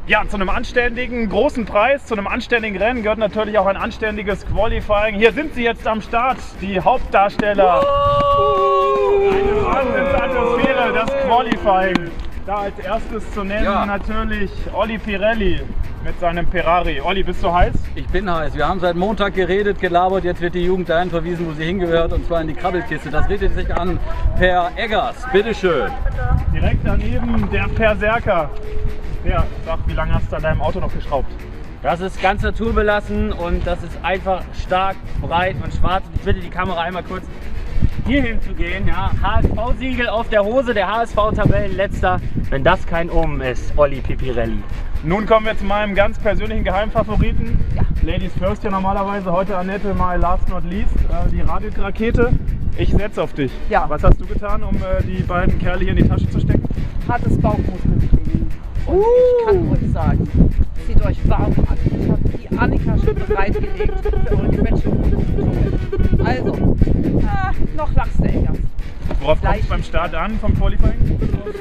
Ja, zu einem anständigen großen Preis, zu einem anständigen Rennen gehört natürlich auch ein anständiges Qualifying. Hier sind sie jetzt am Start, die Hauptdarsteller. Eine Wahnsinnsatmosphäre, das Qualifying. Da als erstes zu nennen natürlich Olli Pirelli mit seinem Ferrari. Olli, bist du heiß? Ich bin heiß. Wir haben seit Montag geredet, gelabert. Jetzt wird die Jugend dahin verwiesen, wo sie hingehört, und zwar in die Krabbelkiste. Das richtet sich an Per Eggers. Bitteschön. Direkt daneben der Berserker. Der sagt, wie lange hast du an deinem Auto noch geschraubt? Das ist ganz naturbelassen und das ist einfach stark, breit und schwarz. Ich bitte die Kamera einmal kurz hier hinzugehen. Ja. HSV-Siegel auf der Hose, der HSV-Tabellenletzter. Wenn das kein Omen ist, Olli Pirelli. Nun kommen wir zu meinem ganz persönlichen Geheimfavoriten. Ja. Ladies first ja normalerweise, heute Annette mal last not least, die Radiorakete. Ich setze auf dich. Ja. Was hast du getan, um die beiden Kerle hier in die Tasche zu stecken? Hartes Bauchmuskeltraining. Und ich kann euch sagen, zieht euch warm an. Ich habe die Annika schon bereitgelegt für eure Quetschung. Also, noch lachst du, Eggers. Worauf kommt es beim Start an vom Qualifying?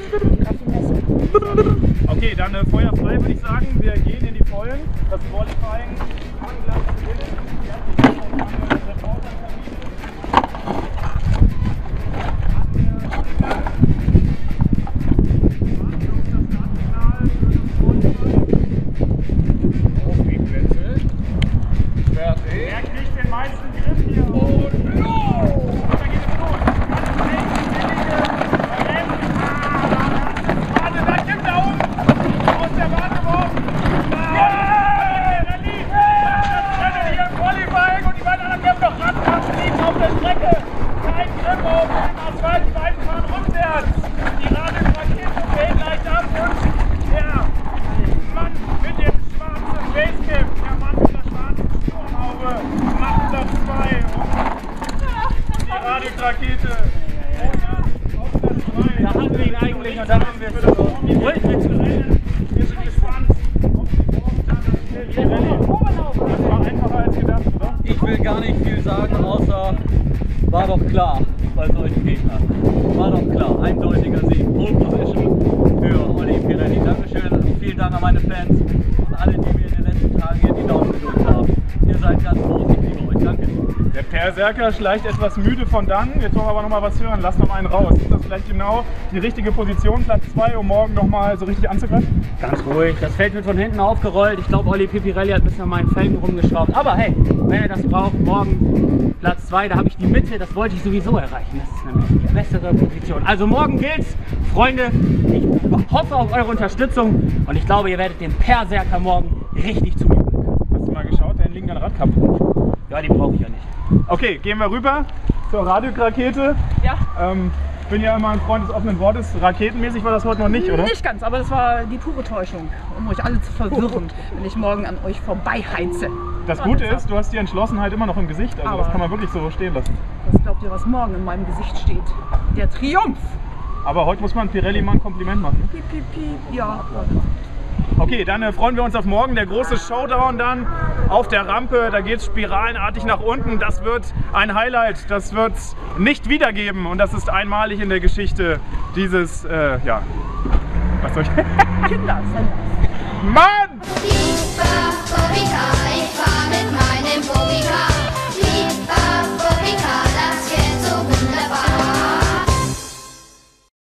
Okay, dann Feuer frei, würde ich sagen. Wir gehen in die Vollen. Das Qualifying kann gleich beginnen. Wer kriegt den meisten Griff hier? Oh no! Da geht es los. Warte, da kippt er um! Aus der Bahn geworfen! Rallye! Das Rennen hier im Qualifying und die beiden anderen kämpfen noch ran, liegen auf der Strecke! Kein Griff auf den Asphalt, die beiden fahren rückwärts! Die Radiorakete fällt gleich ab und der Mann mit dem schwarzen Basecap, der Mann mit der schwarzen Sturmhaube, macht Platz 2 und die Radiorakete auf Platz 3. Da hatten wir ihn eigentlich und dann haben wir es so. Wir sind gespannt auf die Rallye. Das war einfacher als gedacht, oder? Ich will gar nicht viel sagen, außer war doch klar bei solchen Gegnern. War doch klar. Eindeutiger Sieg. Pole Position für Olli Pirelli. Dankeschön und vielen Dank an meine Fans und alle, die mir in den letzten Tagen hier die Daumen gedrückt haben. Ihr seid ganz groß. Ich liebe euch. Danke. Der Berserker schleicht etwas müde von dann. Jetzt wollen wir aber noch mal was hören. Lass noch einen raus. Ist das vielleicht genau die richtige Position, Platz 2, um morgen noch mal so richtig anzugreifen? Ganz ruhig, das Feld wird von hinten aufgerollt. Ich glaube, Olli Pirelli hat ein bisschen an meinen Felgen rumgeschraubt. Aber hey, wenn er das braucht, morgen Platz 2, da habe ich die Mitte, das wollte ich sowieso erreichen. Das ist nämlich die bessere Position. Also morgen gilt's, Freunde. Ich hoffe auf eure Unterstützung und ich glaube, ihr werdet den Berserker morgen richtig zujubeln können. Hast du mal geschaut, da liegt ein Rad kaputt. Ja, die brauche ich ja nicht. Okay, gehen wir rüber zur Radiorakete. Ja. Ich bin ja immer ein Freund des offenen Wortes. Raketenmäßig war das heute noch nicht, oder? Nicht ganz, aber das war die pure Täuschung, um euch alle zu verwirren, wenn ich morgen an euch vorbeiheize. Das Gute ist, du hast die Entschlossenheit immer noch im Gesicht. Also das kann man wirklich so stehen lassen. Was glaubt ihr, was morgen in meinem Gesicht steht? Der Triumph! Aber heute muss man Pirelli mal ein Kompliment machen. Piep, piep, piep. Ja. Okay, dann freuen wir uns auf morgen. Der große Showdown dann auf der Rampe. Da geht es spiralenartig nach unten. Das wird ein Highlight. Das wird es nicht wiedergeben. Und das ist einmalig in der Geschichte dieses, ja, was soll ich? Kinder, Mann!